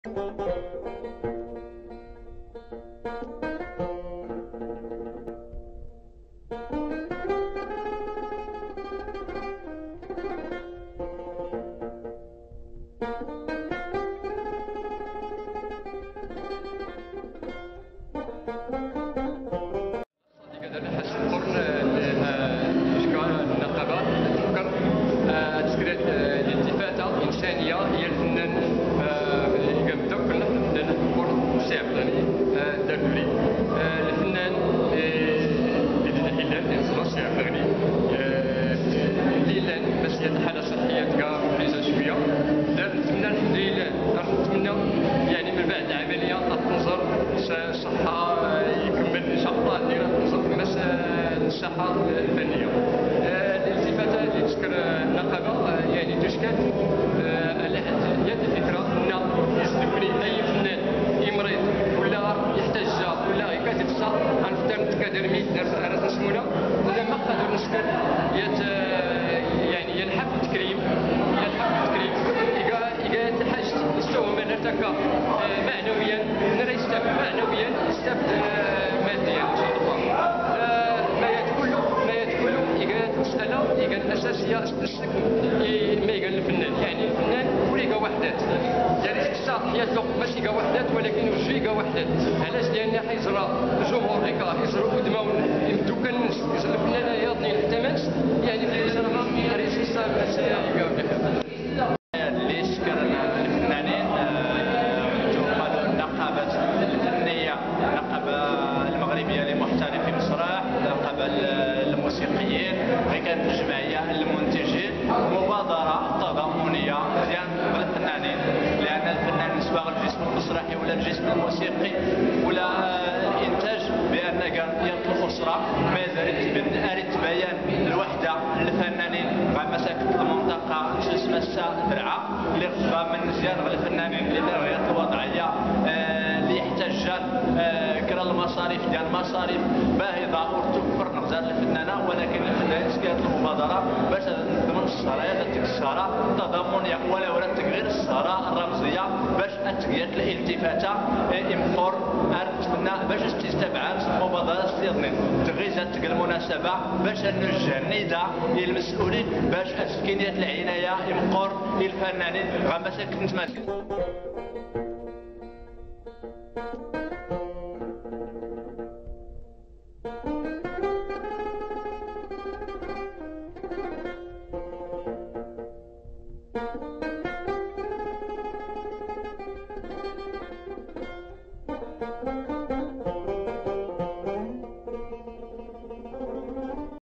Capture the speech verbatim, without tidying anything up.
هي الفنان يقدر كلنا الفنان الكبر الشعب الدردوري الفنان اللي نزلوا الشعب الدردوري اللي باش هي الحاله الصحيه تلقى مليزه شويه نتمنى الحمد لله نتمنى يعني من بعد العمليه تنظر الصحه يكمل ان شاء الله دير تنظر في الساحه الفنيه. الالتفاته اللي تذكر النقابه يعني تشكل على هي الفكره ان يسلمني اي فنان يمرض ولا يحتاج ولا يكاتبصا غنقدر نتكادرمي راس نسمونا ولا ما قادر نسكر يعني ينحف التكريم ينحف التكريم إذا حاجة مستوى نرتقى معنويا نرى يستفد معنويا يستفد ماديا ان شاء الله. ما يدخل ما يدخل إذا مسألة إذا الأساسية السك ما يقال الفنان يعني الفنان كل وحدات يعني خصها حياته ماشي كاع وحدات ولكن جوج كاع وحدات. علاش؟ لأن حيزرى الجمهور هكا يزرى قدامهم يمدو كان يزرى الفنان يضني حتى ماس يعني في يزرى ريسيسا باش يقاو اللي شكرنا الفنانين تقال النقابة الفنية النقابة المغربية لمحترفي المسرح النقابة الموسيقيين غير كانت الجمعية المنتجين مبادرة تضامنية مزيان بالفنانين لأن الفنان سواء الجسم المسرحي ولا الجسم الموسيقي ولا الإنتاج بأن يطلق الأسرة ما زالت تبين الوحدة للفنانين غير مساكن المنطقة اسمها درعا اللي خصها من مزيان غير الفنانين اللي غير الوضعيه اللي يحتاج كرا المصاريف ديال المصاريف باهظه وتوفر نقدر للفنانه ولكن الفنانين سكات المبادره باش ضمن السرايا ديك السهره تضامنيه ولا ولا تغيير السهره الرمزيه باش اتقيات الالتفاته امفور ارتنا باش تستبعد المبادره استيضنين تغيزات المناسبه باش نوجه النداء للمسؤولين باش اسكنيه العنايه يمقر للفنانين غير مساكن تماثل.